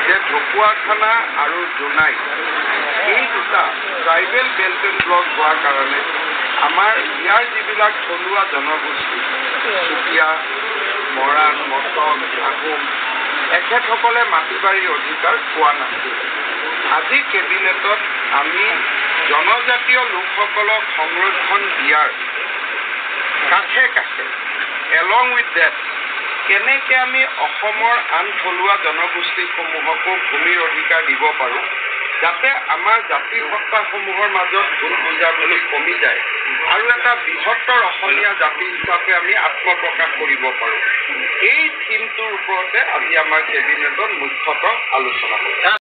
যে ঢকুৱাখানা আৰু জোনাই এই দুটা ট্ৰাইবেল বেল্ট এণ্ড ব্লক হোৱাৰ কাৰণে আমাৰ ইয়াৰ যিবিলাক থলুৱা জনগোষ্ঠী চুতীয়া, মৰাণ, মটক, আহোম এখেতসকলে মাটি বাৰীৰ অধিকাৰ পোৱা নাছিল। আজি কেবিনেটত আমি জনজাতীয় লোকসকলক সংৰক্ষণ দিয়াৰ কাষে কাষে এলং উইথ ডেট কেনেকৈ আমি অসমৰ আন থলুৱা জনগোষ্ঠীসমূহকো ভূমিৰ অধিকাৰ দিব পাৰোঁ যাতে আমাৰ জাতি সত্তাসমূহৰ মাজত ভুল বুজাবুজি কমি যায় আৰু এটা বৃহত্তৰ অসমীয়া জাতি হিচাপে আমি আত্মপ্ৰকাশ কৰিব পাৰোঁ। এই থিমটোৰ ওপৰতে আজি আমাৰ কেবিনেটত মুখ্যতঃ আলোচনা কৰিম।